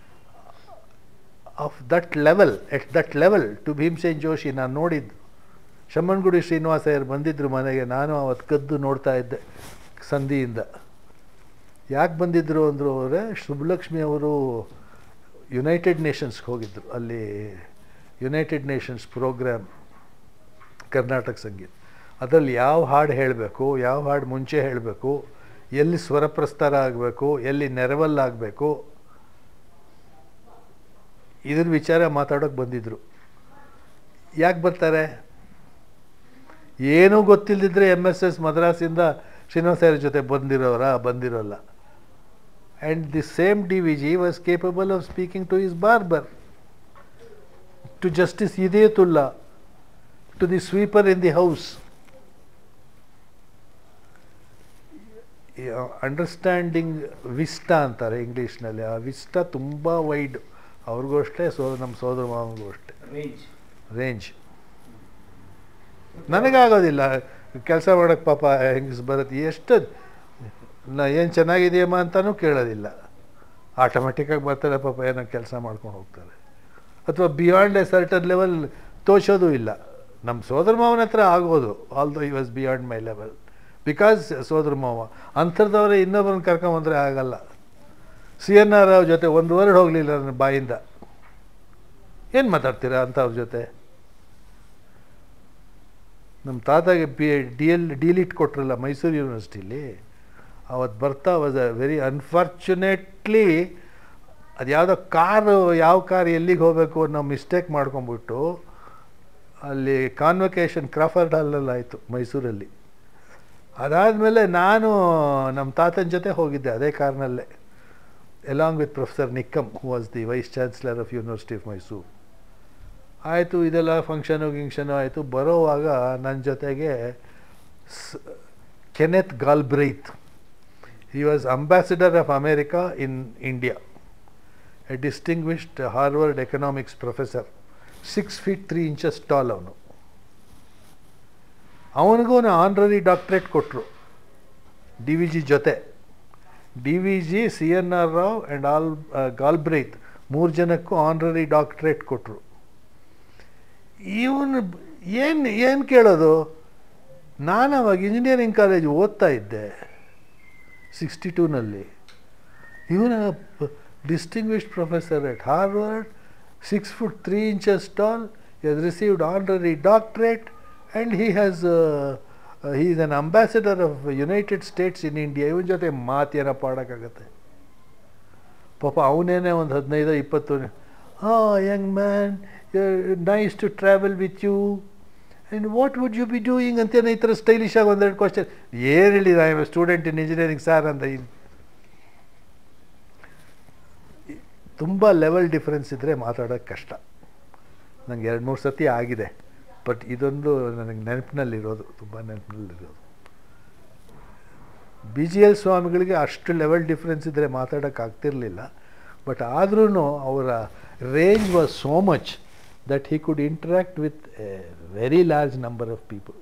Speaker 1: of that level, at that level to Bhimsen Joshi. ನಾನು ನೋಡಿದ್ದು ಶಮ್ಮನಗುಡಿ ಶ್ರೀನಿವಾಸಯ್ಯರು ಬಂದಿದ್ದರು ಮನೆಗೆ. ನಾನು ಅವತ್ತು ಕದ್ದು ನೋಡ್ತಾ ಇದ್ದೆ ಸಂಧಿಯಿಂದ. ಯಾಕೆ ಬಂದಿದ್ದರು ಅಂದರು ಅವರೇ, ಸುಬ್ಬಲಕ್ಷ್ಮಿ ಅವರು ಯುನೈಟೆಡ್ ನೇಷನ್ಸ್ಗೆ ಹೋಗಿದ್ದರು. ಅಲ್ಲಿ ಯುನೈಟೆಡ್ ನೇಷನ್ಸ್ ಪ್ರೋಗ್ರಾಮ್ ಕರ್ನಾಟಕ ಸಂಗೀತ, ಅದರಲ್ಲಿ ಯಾವ ಹಾಡು ಹೇಳಬೇಕು, ಯಾವ ಹಾಡು ಮುಂಚೆ ಹೇಳಬೇಕು, ಎಲ್ಲಿ ಸ್ವರ ಪ್ರಸ್ತಾರ ಆಗಬೇಕು, ಎಲ್ಲಿ ನೆರವಲ್ಲಾಗಬೇಕು, ಇದ್ರ ವಿಚಾರ ಮಾತಾಡೋಕ್ಕೆ ಬಂದಿದ್ದರು. ಯಾಕೆ ಬರ್ತಾರೆ? ಏನೂ ಗೊತ್ತಿಲ್ಲದಿದ್ದರೆ MSS ಮದ್ರಾಸಿಂದ ಶ್ರೀನಿವಾಸಯ್ಯರ ಜೊತೆ ಬಂದಿರೋಲ್ಲ. And the same DVG was capable of speaking to his barber, to justice Hidayatullah, to the sweeper in the house. Understanding vista ಅಂತಾರೆ ಇಂಗ್ಲೀಷ್ನಲ್ಲಿ. ಆ ವಿಸ್ಟಾ ತುಂಬ ವೈಡ್. ಅವ್ರಿಗೂ ಅಷ್ಟೇ, ನಮ್ಮ ಸೋದರ ಮಾವನಿಗೂ ಅಷ್ಟೇ ರೇಂಜ್. ನನಗಾಗೋದಿಲ್ಲ ಕೆಲಸ ಮಾಡೋಕ್ಕೆ. ಪಾಪ ಹೆಂಗಸ್ ಬರುತ್ತೆ, ಎಷ್ಟು ಏನು ಚೆನ್ನಾಗಿದೆಯಮ್ಮ ಅಂತಲೂ ಕೇಳೋದಿಲ್ಲ. ಆಟೋಮೆಟಿಕ್ಕಾಗಿ ಬರ್ತಾರೆ ಪಾಪ, ಏನೋ ಕೆಲಸ ಮಾಡ್ಕೊಂಡು ಹೋಗ್ತಾರೆ. ಅಥವಾ ಬಿಯಾಂಡ್ ಎ ಸರ್ಟನ್ ಲೆವೆಲ್ ತೋರಿಸೋದು ಇಲ್ಲ. ನಮ್ಮ ಸೋದರ ಮಾವನ ಹತ್ರ ಆಗೋದು, although he was beyond my level, because ಸೋದರ ಮಾವ. ಅಂಥದ್ದವರೇ ಇನ್ನೊಬ್ಬರನ್ನ ಕರ್ಕೊಂಬಂದರೆ ಆಗಲ್ಲ. CNR ರಾವ್ ಜೊತೆ ಒಂದು ವರ್ಡ್ ಹೋಗಲಿಲ್ಲ ನನ್ನ ಬಾಯಿಂದ. ಏನು ಮಾತಾಡ್ತೀರಾ ಅಂಥವ್ರ ಜೊತೆ? ನಮ್ಮ ತಾತಾಗೆ ಡಿಲಿಟ್ ಕೊಟ್ರಲ್ಲ ಮೈಸೂರು ಯೂನಿವರ್ಸಿಟಿಲಿ, ಅವತ್ತು ಬರ್ತಾ ವಾಸ್ ಅ ವೆರಿ ಅನ್ಫಾರ್ಚುನೇಟ್ಲಿ ಅದು ಯಾವುದೋ ಕಾರು ಯಾವ ಕಾರ್ ಎಲ್ಲಿಗೆ ಹೋಗಬೇಕು ಅನ್ನೋ ಮಿಸ್ಟೇಕ್ ಮಾಡ್ಕೊಂಬಿಟ್ಟು ಅಲ್ಲಿ ಕಾನ್ವೊಕೇಶನ್ ಕ್ರಾಫರ್ಡ್ ಹಾಲಲ್ಲಿ ಆಯಿತು ಮೈಸೂರಲ್ಲಿ. ಅದಾದಮೇಲೆ ನಾನು ನಮ್ಮ ತಾತನ ಜೊತೆ ಹೋಗಿದ್ದೆ ಅದೇ ಕಾರ್ನಲ್ಲೇ, along with professor Nikam who was the vice chancellor of university of Mysuru. ಆಯಿತು, ಇದೆಲ್ಲ ಗಿಂಕ್ಷನು ಆಯಿತು. ಬರೋವಾಗ ನನ್ನ ಜೊತೆಗೆ Kenneth Galbraith, he was ambassador of America in India, a distinguished Harvard economics professor, 6 feet 3 inches tall ಅವನು. ಅವನಿಗೂ ಆನರರಿ ಡಾಕ್ಟ್ರೇಟ್ ಕೊಟ್ಟರು ಡಿ ವಿ ಜಿ ಜೊತೆ. D V G, C N R Rao and Galbraith 3 ಜನಕ್ಕೂ ಆನರರಿ ಡಾಕ್ಟ್ರೇಟ್ ಕೊಟ್ಟರು. ಇವನು ಏನು ಕೇಳೋದು, ನಾನು ಅವಾಗ ಇಂಜಿನಿಯರಿಂಗ್ ಕಾಲೇಜ್ ಓದ್ತಾ ಇದ್ದೆ 62ನಲ್ಲಿ. ಇವನ distinguished professor at Harvard, 6 foot 3 inches tall, he has received honorary doctorate and he is an ambassador of United States in India. ಇವನ ಜೊತೆ ಮಾತೇನ ಪಾಡೋಕ್ಕಾಗತ್ತೆ? ಪಾಪ ಅವನೇನೆ ಒಂದು 15-20, young man, nice to travel with you and what would you be doing ಅಂತೇನೋ ಈ ಥರ stylish ಆಗಿ ಒಂದೆರಡು ಕ್ವಶನ್. ಏನು ಹೇಳಿದ, I am a student in engineering sir ಅಂತ. ತುಂಬ ಲೆವೆಲ್ ಡಿಫ್ರೆನ್ಸ್ ಇದ್ದರೆ ಮಾತಾಡೋಕ್ಕೆ ಕಷ್ಟ. ನನಗೆ 2-3 ಸತಿ ಆಗಿದೆ, ಬಟ್ ಇದೊಂದು ನನಗೆ ನೆನಪಿನಲ್ಲಿರೋದು, ತುಂಬ ನೆನಪಿನಲ್ಲಿರೋದು. ಬಿ ಜಿ ಎಲ್ ಸ್ವಾಮಿಗಳಿಗೆ ಅಷ್ಟು ಲೆವೆಲ್ ಡಿಫ್ರೆನ್ಸ್ ಇದ್ದರೆ ಮಾತಾಡೋಕ್ಕಾಗ್ತಿರ್ಲಿಲ್ಲ, ಬಟ್ ಆದ್ರೂ ಅವರ range was so much that he could interact with a very large number of people.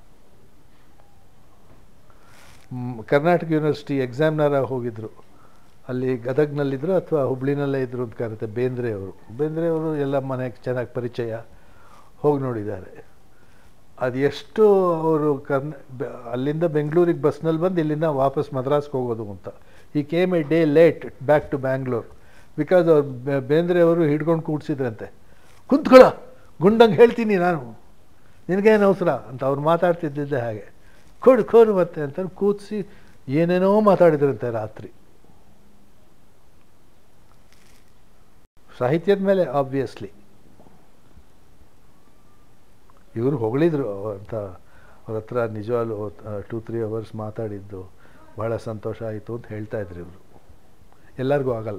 Speaker 1: Karnataka university ಎಕ್ಸಾಮ್ನರ ಹೋಗಿದ್ದರು, ಅಲ್ಲಿ ಗದಗ್ನಲ್ಲಿದ್ದರು ಅಥವಾ ಹುಬ್ಳಿನಲ್ಲೇ ಇದ್ದರು ಅಂತ ಕರೀತೆ. ಬೇಂದ್ರೆ ಅವರು ಎಲ್ಲ ಮನೆಗೆ ಚೆನ್ನಾಗಿ ಪರಿಚಯ, ಹೋಗಿ ನೋಡಿದ್ದಾರೆ. ಅದು ಎಷ್ಟು ಅವರು ಅಲ್ಲಿಂದ ಬೆಂಗಳೂರಿಗೆ ಬಸ್ನಲ್ಲಿ ಬಂದು ಇಲ್ಲಿಂದ ವಾಪಸ್ ಮದ್ರಾಸ್ಗೆ ಹೋಗೋದು ಅಂತ. He came a day late back to Bangalore because ಅವ್ರು ಬೇಂದ್ರೆ ಅವರು ಹಿಡ್ಕೊಂಡು ಕೂಡ್ಸಿದ್ರಂತೆ. ಕುಂತ್ಕೊಳ್ಳ, ಗುಂಡಂಗೆ ಹೇಳ್ತೀನಿ ನಾನು, ನಿನಗೇನು ಅವಸರ ಅಂತ ಅವ್ರು ಮಾತಾಡ್ತಿದ್ದಿದ್ದೆ ಹಾಗೆ. ಖೋರು ಮತ್ತೆ ಅಂತ ಕೂರಿಸಿ ಏನೇನೋ ಮಾತಾಡಿದ್ರಂತೆ ರಾತ್ರಿ. ಸಾಹಿತ್ಯದ ಮೇಲೆ ಆಬ್ವಿಯಸ್ಲಿ ಇವರು ಹೊಗಳಿದ್ರು ಅಂತ. ಅವ್ರ ಹತ್ರ ನಿಜವಾಗ್ಲೂ 2-3 hours ಮಾತಾಡಿದ್ದು ಭಾಳ ಸಂತೋಷ ಆಯಿತು ಅಂತ ಹೇಳ್ತಾ ಇದ್ರು ಇವರು. ಎಲ್ಲರಿಗೂ ಆಗಲ್ಲ.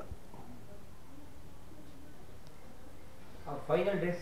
Speaker 2: ಫೈನಲ್ ಡೇಸ್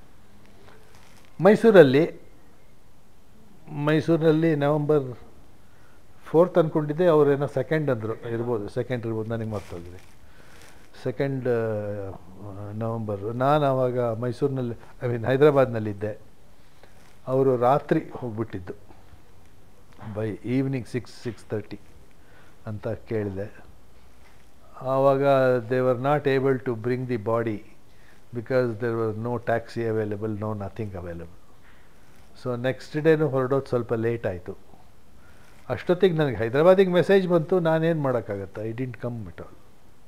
Speaker 1: ಮೈಸೂರಿನಲ್ಲಿ November 4th ಅಂದ್ಕೊಂಡಿದ್ದೆ. ಅವರೇನೋ 2nd ಅಂದರು, ಇರ್ಬೋದು, ನನಗೆ ಮರ್ತೋಗಿದೆ. 2nd November. ನಾನು ಆವಾಗ ಮೈಸೂರಿನಲ್ಲಿ, ಹೈದರಾಬಾದ್ನಲ್ಲಿದ್ದೆ. ಅವರು ರಾತ್ರಿ ಹೋಗ್ಬಿಟ್ಟಿದ್ದು, ಬೈ ಈವ್ನಿಂಗ್ 6-6:30 ಅಂತ ಕೇಳಿದೆ. ಆವಾಗ they were not able to bring the body because there was no taxi available, no nothing available. So next ಡೇನೂ ಹೊರಡೋದು ಸ್ವಲ್ಪ ಲೇಟ್ ಆಯಿತು. ಅಷ್ಟೊತ್ತಿಗೆ ನನಗೆ ಹೈದರಾಬಾದಿಗೆ ಮೆಸೇಜ್ ಬಂತು, ನಾನೇನು ಮಾಡೋಕ್ಕಾಗತ್ತೆ, I didn't come at all.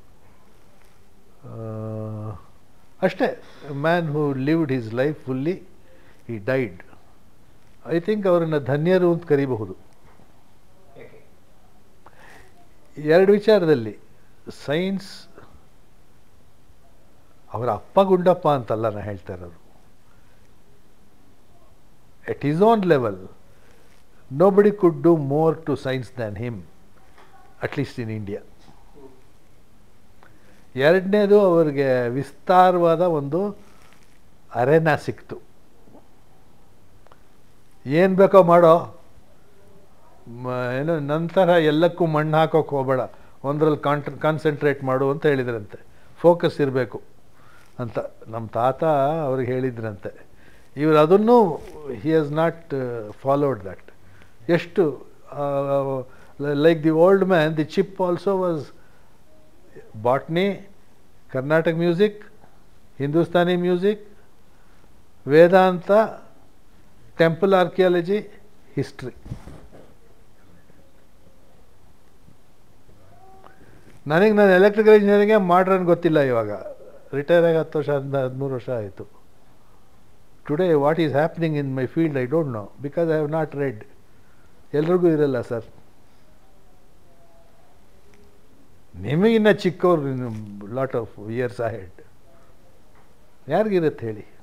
Speaker 1: ಅಷ್ಟೇ, man who lived his life fully, he died. I think ಅವರನ್ನು ಧನ್ಯರು ಅಂತ ಕರಿಬಹುದು. 2 ವಿಚಾರದಲ್ಲಿ. ಸೈನ್ಸ್, ಅವರ ಅಪ್ಪ ಗುಂಡಪ್ಪ ಅಂತಲ್ಲ ನಾನು ಹೇಳ್ತಾ ಇರೋದು. At his own level nobody could do more to science than him, at least in India. 2ನೇದು, ಅವರಿಗೆ ವಿಸ್ತಾರವಾದ ಒಂದು ಅರೆನಾ ಸಿಕ್ತು. ಏನು ಬೇಕೋ ಮಾಡೋ, ಏನು ನಂತರ ಎಲ್ಲಕ್ಕೂ ಮಣ್ಣು ಹಾಕೋಕೆ ಹೋಗಬೇಡ, ಒಂದರಲ್ಲಿ ಕಾನ್ಸಂಟ್ರೇಟ್ ಮಾಡು ಅಂತ ಹೇಳಿದ್ರಂತೆ. ಫೋಕಸ್ ಇರಬೇಕು ಅಂತ ನಮ್ಮ ತಾತ ಅವ್ರಿಗೆ ಹೇಳಿದ್ರಂತೆ. ಇವರು ಅದನ್ನು he has not followed that. ಎಷ್ಟು like the old man, the chip also was botany, Karnataka music, Hindustani music, Vedanta, temple archaeology, history. ನಾನು ಎಲೆಕ್ಟ್ರಿಕಲ್ ಇಂಜಿನಿಯರಿಂಗೇ ಮಾಡ್ರನ್ ಗೊತ್ತಿಲ್ಲ. ಇವಾಗ ರಿಟೈರ್ ಆಗಿ 10 ವರ್ಷ 13 ವರ್ಷ ಆಯಿತು. Today what is happening in my field I don't know because I have not read. ಎಲ್ರಿಗೂ ಇರಲ್ಲ ಸರ್. ನಿಮಗಿನ್ನ ಚಿಕ್ಕವ್ರು ಲಾಟ್ ಆಫ್ ಇಯರ್ಸ್ ಅಹೆಡ್. ಯಾರಿಗಿರುತ್ತೆ ಹೇಳಿ?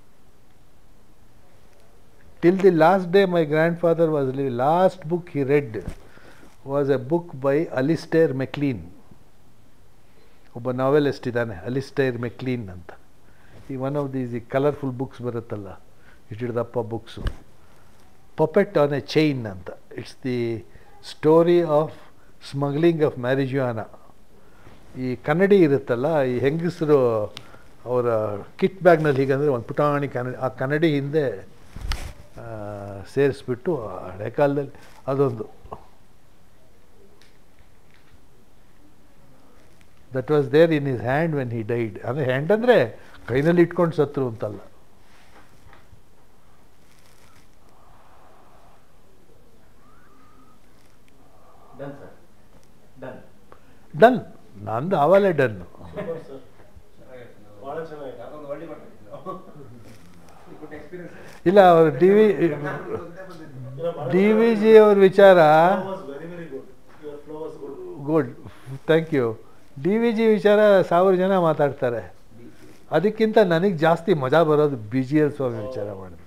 Speaker 1: Till the last day my grand father was living, last book he read was a book by Alistair MacLean. ಒಬ್ಬ novelist ಇದ್ದಾನೆ Alistair MacLean ಅಂತ. ಈ ಒನ್ ಆಫ್ ದೀಸ್ ಈ ಕಲರ್ಫುಲ್ ಬುಕ್ಸ್ ಬರುತ್ತಲ್ಲ, ಇಟ್ಟಿಡ್ದಪ್ಪ books, puppet on a chain ಅಂತ. It's the story of smuggling of marijuana. ಈ ಕನ್ನಡಿ ಇರುತ್ತಲ್ಲ, ಈ ಹೆಂಗಸರು ಅವರ ಕಿಟ್ ಬ್ಯಾಗ್ನಲ್ಲಿ ಹೀಗಂದರೆ ಒಂದು ಪುಟಾಣಿ ಕನ್ನಡಿ, ಆ ಕನ್ನಡಿ ಹಿಂದೆ ಸೇರಿಸ್ಬಿಟ್ಟು ಹಳೆ ಕಾಲದಲ್ಲಿ ಅದೊಂದು. That was there in his hand when he died. ಅಂದರೆ ಹ್ಯಾಂಡ್ ಅಂದರೆ ಕೈನಲ್ಲಿ ಇಟ್ಕೊಂಡು ಸತ್ರು ಅಂತಲ್ಲ. ಡನ್, ನಂದು ಆವಾಗಲೇ ಡನ್ನು. ಇಲ್ಲ, ಅವರು ಡಿ ವಿ ಜಿ ಅವ್ರ ವಿಚಾರ good, thank you. D V G ವಿಚಾರ 1000 ಜನ ಮಾತಾಡ್ತಾರೆ, ಅದಕ್ಕಿಂತ ನನಗೆ ಜಾಸ್ತಿ ಮಜಾ ಬರೋದು BGL ಸ್ವಾಮಿ ವಿಚಾರ ಮಾಡಿದ್ರು.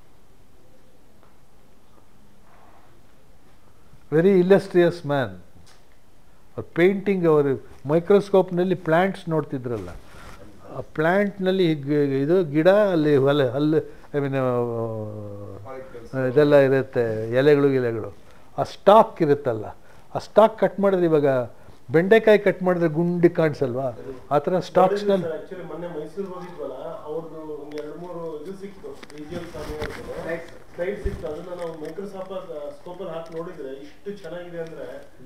Speaker 1: Very illustrious man. ಅವ್ರ ಪೇಂಟಿಂಗ್, ಅವರು ಮೈಕ್ರೋಸ್ಕೋಪ್ನಲ್ಲಿ ಪ್ಲ್ಯಾಂಟ್ಸ್ ನೋಡ್ತಿದ್ರಲ್ಲ, ಆ ಪ್ಲ್ಯಾಂಟ್ನಲ್ಲಿ ಇದು ಗಿಡ, ಅಲ್ಲಿ ಹಲ್ಲು ಐ ಮೀನ್ ಇದೆಲ್ಲ ಇರುತ್ತೆ, ಎಲೆಗಳು, ಆ ಸ್ಟಾಕ್ ಇರುತ್ತಲ್ಲ, ಆ ಸ್ಟಾಕ್ ಕಟ್ ಮಾಡಿದ್ರೆ, ಇವಾಗ ಬೆಂಡೆಕಾಯಿ ಕಟ್ ಮಾಡಿದ್ರೆ ಗುಂಡಿ ಕಾಣಿಸಲ್ವಾ, ಆ ಥರ ಸ್ಟಾಕ್ಸ್ನಲ್ಲಿ.
Speaker 3: ಮೊನ್ನೆ ಮೈಸೂರು ಹೋಗಿದ್ವಲ್ಲ, ಅವ್ರದ್ದು ಒಂದು 2-3 ಇದು ಸಿಕ್ತು, ಸೈಡ್ ಸಿಕ್ತು. ಅದನ್ನ ನಾವು ಮೈಕ್ರೋಸ್ಕೋಪಲ್ಲಿ ಹಾಕಿ ನೋಡಿದ್ರೆ ಇಷ್ಟು ಚೆನ್ನಾಗಿದೆ ಅಂದರೆ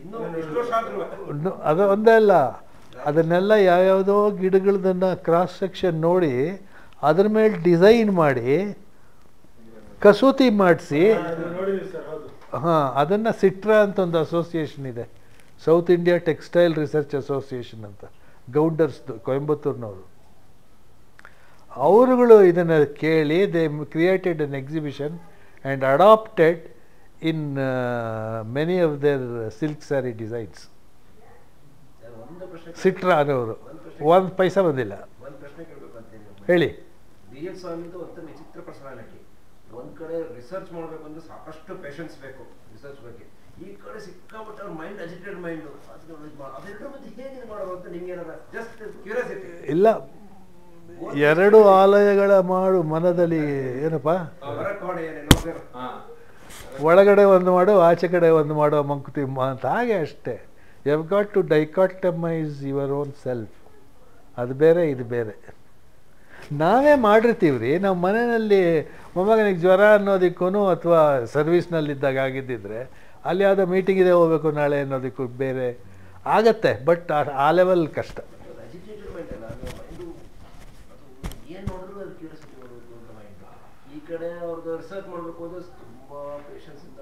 Speaker 1: ಅದು ಒಂದೇ ಅಲ್ಲ, ಅದನ್ನೆಲ್ಲ ಯಾವ್ಯಾವುದೋ ಗಿಡಗಳನ್ನ ಕ್ರಾಸ್ ಸೆಕ್ಷನ್ ನೋಡಿ ಅದ್ರ ಮೇಲೆ ಡಿಸೈನ್ ಮಾಡಿ ಕಸೂತಿ ಮಾಡಿಸಿ, ಹಾಂ, ಅದನ್ನು ಸಿಟ್ರಾ ಅಂತ ಒಂದು ಅಸೋಸಿಯೇಷನ್ ಇದೆ, South India textile research association ಅಂತ, ಗೌಂಡರ್ಸ್ದು, ಕೊಯಂಬತ್ತೂರಿನವರು. ಅವರುಗಳು ಇದನ್ನು ಕೇಳಿ they created an exhibition and adapted in many of their silk sari designs. SITRA ಅನ್ನೋರು 1 ಪೈಸಾ ಬಂದಿಲ್ಲ. ಹೇಳಿ.
Speaker 4: BL ಸ್ವಾಮಿದು ಒಂದು ವಿಚಿತ್ರ ಪರ್ಸನಾಲಿಟಿ. ಒಂದು ಕಡೆ ರಿಸರ್ಚ್ ಮಾಡಬೇಕಂದ್ರೆ ಸಾಕಷ್ಟು ಪೇಷನ್ಸ್ ಬೇಕು ರಿಸರ್ಚ್ ಬಗ್ಗೆ, ಈ ಕಡೆ ಸಿಕ್ಕಾಬಿಟ್ಟು ಅವ್ರ ಮೈಂಡ್ ಅಜಿಟೇಡ್ ಮೈಂಡು, ಅದೆಲ್ಲರ ಮಧ್ಯೆ ಹೇಗೆ ಮಾಡೋದು ಅಂತ ನಿಮ್ಗೆ ಏನಾರ ಜಸ್ಟ್ ಕ್ಯೂರಿಯಾಸಿಟಿ?
Speaker 1: ಇಲ್ಲ, 2 ಆಲಯಗಳ ಮಾಡು ಮನದಲ್ಲಿ ಏನಪ್ಪ, ಒಳಗಡೆ ಒಂದು ಮಾಡು, ಆಚೆ ಕಡೆ ಒಂದು ಮಾಡೋ ಮಂಕುತಿಮ್ಮ ಅಂತ, ಹಾಗೆ ಅಷ್ಟೇ. You have got to dichotomise your own self. ಅದು ಬೇರೆ, ಇದು ಬೇರೆ. ನಾವೇ ಮಾಡಿರ್ತೀವಿ ರೀ, ನಾವು ಮನೆಯಲ್ಲಿ ಮೊಮ್ಮಗನಿಗೆ ಜ್ವರ ಅನ್ನೋದಕ್ಕೂ ಅಥವಾ ಸರ್ವಿಸ್ನಲ್ಲಿದ್ದಾಗ ಆಗಿದ್ದಿದ್ರೆ ಅಲ್ಲಿ ಯಾವುದೋ ಮೀಟಿಂಗ್ ಇದೆ ಹೋಗಬೇಕು ನಾಳೆ ಅನ್ನೋದಕ್ಕೂ ಬೇರೆ ಆಗತ್ತೆ. ಬಟ್ ಆ ಲೆವೆಲ್ ಕಷ್ಟ.
Speaker 4: ಈ ಕಡೆ ಅವ್ರದ್ದು ರಿಸರ್ಚ್ ಮಾಡಬೇಕು ಅಂದ್ರೆ ತುಂಬಾ ಪೇಷನ್ಸ್ ಇಂದ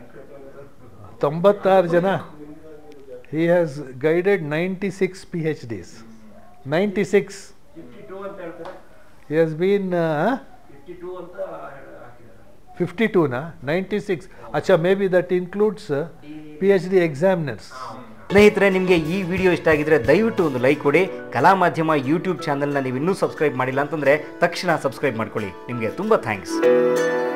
Speaker 1: 96 ಜನ. He has guided 96 PhDs. 96.
Speaker 4: 52 ಅಂತ ಹೇಳ್ತಾರೆ.
Speaker 1: He has been
Speaker 4: 52 ಅಂತ ಹಾಕಿದ್ದಾರೆ.
Speaker 1: 52 ನಾ 96. ಅಚ್ಚಾ, may be that includes PhD examiners.
Speaker 2: ಸ್ನೇಹಿತರೆ, ನಿಮಗೆ ಈ ವಿಡಿಯೋ ಇಷ್ಟ ಆಗಿದ್ರೆ ದಯವಿಟ್ಟು ಒಂದು ಲೈಕ್ ಕೊಡಿ. ಕಲಾ ಮಾಧ್ಯಮ ಯೂಟ್ಯೂಬ್ ಚಾನಲ್ನ ನೀವು ಇನ್ನೂ ಸಬ್ಸ್ಕ್ರೈಬ್ ಮಾಡಿಲ್ಲ ಅಂತಂದರೆ ತಕ್ಷಣ ಸಬ್ಸ್ಕ್ರೈಬ್ ಮಾಡ್ಕೊಳ್ಳಿ. ನಿಮಗೆ ತುಂಬ ಥ್ಯಾಂಕ್ಸ್.